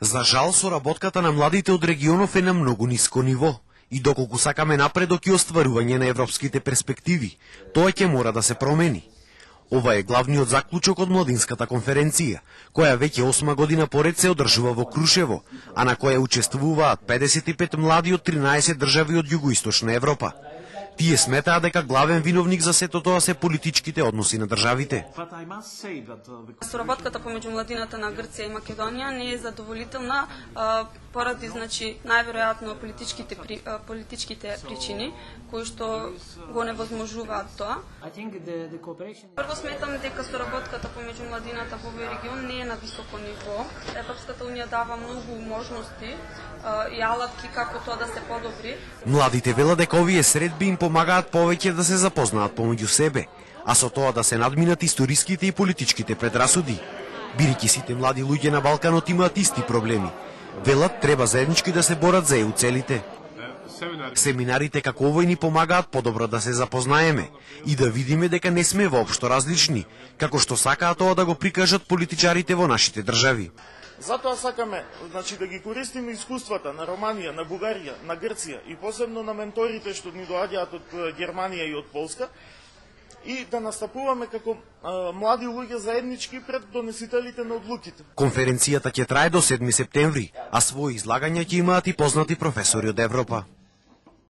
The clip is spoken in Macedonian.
За жал, соработката на младите од регионов е на многу ниско ниво. И доколку сакаме напредок и остварување на европските перспективи, тоа ќе мора да се промени. Ова е главниот заклучок од младинската конференција, која веќе 8 година поред се одржува во Крушево, а на која учествуваат 55 млади од 13 држави од Југоисточна Европа. Тие сметаа дека главен виновник за сето тоа се политичките односи на државите. Соработката помеѓу младината на Грција и Македонија не е задоволителна поради најверојатно политичките причини кои што го невозможуваат тоа. Прво сметам дека соработката помеѓу младината во овој регион не е на високо ниво. Европската унија дава многу можности и алатки како тоа да се подобри. Младите велат дека овие средби им помагаат повеќе да се запознаат помеѓу себе, а со тоа да се надминат историските и политичките предрасуди. Бидејќи сите млади луѓе на Балканот имаат исти проблеми, велат треба заеднички да се борат за EU целите. Семинарите како овој ни помагаат подобро да се запознаеме и да видиме дека не сме воопшто различни, како што сакаат тоа да го прикажат политичарите во нашите држави. Затоа сакаме да ги користиме искуствата на Романија, на Бугарија, на Грција и посебно на менторите што ни доаѓаат од Германија и од Полска и да настапуваме како млади луѓе заеднички пред донесителите на одлуките. Конференцијата ќе трае до 7 септември, а своји излагања ќе имаат и познати професори од Европа.